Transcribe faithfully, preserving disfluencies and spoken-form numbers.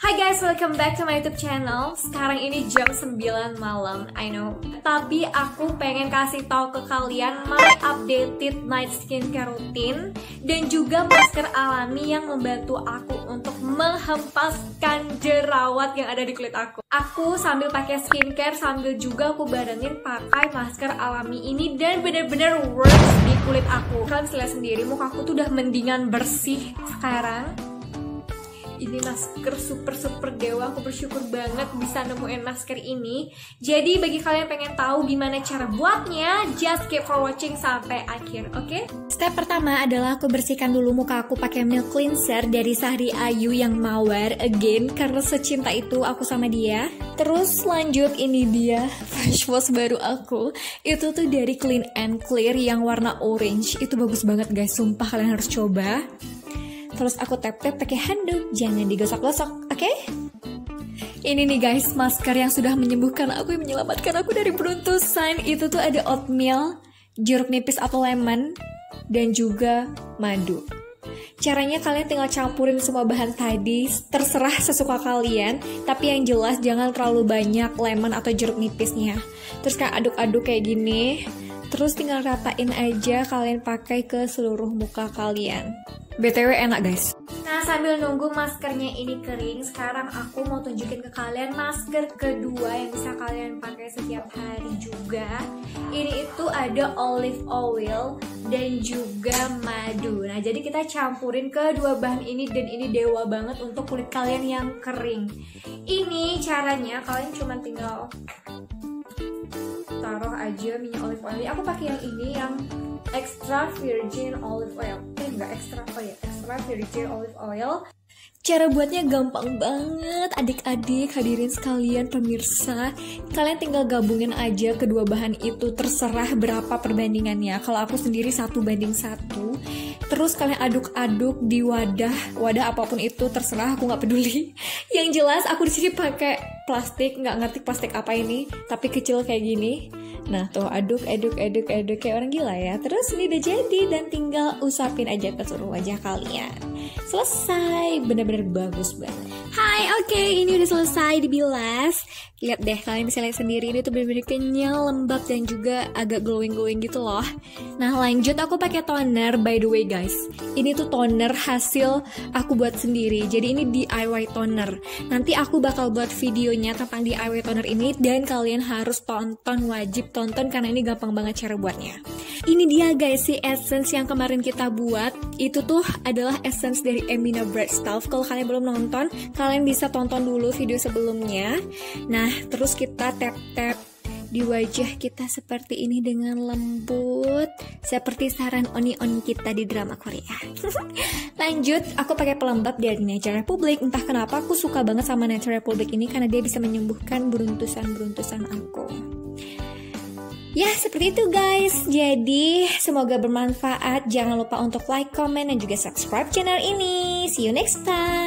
Hi guys, welcome back to my YouTube channel. Sekarang ini jam sembilan malam, I know. Tapi aku pengen kasih tahu ke kalian my updated night skincare routine dan juga masker alami yang membantu aku untuk menghempaskan jerawat yang ada di kulit aku. Aku sambil pakai skincare sambil juga aku barengin pakai masker alami ini dan bener-bener works di kulit aku. Kalian bisa lihat sendiri, muka aku tuh udah mendingan bersih sekarang. Ini masker super-super dewa, aku bersyukur banget bisa nemuin masker ini. Jadi bagi kalian yang pengen tahu gimana cara buatnya, just keep for watching sampai akhir, oke? Okay? Step pertama adalah aku bersihkan dulu muka aku pakai milk cleanser dari Sahri Ayu yang mawar again, karena secinta itu aku sama dia. Terus lanjut, ini dia fresh wash baru aku. Itu tuh dari Clean and Clear yang warna orange. Itu bagus banget guys, sumpah kalian harus coba. Terus aku tap-tap pakai handuk, jangan digosok-gosok, oke? Okay? Ini nih guys, masker yang sudah menyembuhkan aku, yang menyelamatkan aku dari beruntusan. Itu tuh ada oatmeal, jeruk nipis atau lemon, dan juga madu. Caranya kalian tinggal campurin semua bahan tadi, terserah sesuka kalian. Tapi yang jelas jangan terlalu banyak lemon atau jeruk nipisnya. Terus kayak aduk-aduk kayak gini. Terus tinggal ratain aja, kalian pakai ke seluruh muka kalian. B T W enak guys. Nah, sambil nunggu maskernya ini kering, sekarang aku mau tunjukin ke kalian masker kedua yang bisa kalian pakai setiap hari juga. Ini itu ada olive oil dan juga madu. Nah, jadi kita campurin kedua bahan ini dan ini dewa banget untuk kulit kalian yang kering. Ini caranya kalian cuma tinggal taruh aja minyak olive oil. Aku pakai yang ini, yang extra virgin olive oil. Eh enggak extra, oh ya, extra virgin olive oil. Cara buatnya gampang banget adik-adik, hadirin sekalian pemirsa. Kalian tinggal gabungin aja kedua bahan itu, terserah berapa perbandingannya. Kalau aku sendiri satu banding satu. Terus kalian aduk-aduk di wadah, wadah apapun itu terserah, aku nggak peduli. Yang jelas aku di sini pakai plastik, nggak ngerti plastik apa ini, tapi kecil kayak gini. Nah tuh aduk, aduk, aduk, aduk kayak orang gila ya. Terus ini udah jadi dan tinggal usapin aja ke seluruh wajah kalian. Selesai, bener-bener bagus banget. Hai, oke, okay, ini udah selesai dibilas. Lihat deh, kalian bisa lihat sendiri, ini tuh bener-bener kenyal, lembab dan juga agak glowing-glowing gitu loh. Nah lanjut aku pakai toner, by the way guys. Ini tuh toner hasil aku buat sendiri. Jadi ini D I Y toner. Nanti aku bakal buat videonya tentang D I Y toner ini dan kalian harus tonton, wajib tonton karena ini gampang banget cara buatnya. Ini dia guys, si essence yang kemarin kita buat. Itu tuh adalah essence dari Emina Bright Stuff. Kalau kalian belum nonton, kalian bisa tonton dulu video sebelumnya. Nah, terus kita tap-tap di wajah kita seperti ini dengan lembut, seperti saran oni-oni kita di drama Korea. Lanjut, aku pakai pelembab dari Nature Republic. Entah kenapa aku suka banget sama Nature Republic ini karena dia bisa menyembuhkan beruntusan-beruntusan aku. Ya, seperti itu guys. Jadi, semoga bermanfaat. Jangan lupa untuk like, comment, dan juga subscribe channel ini. See you next time.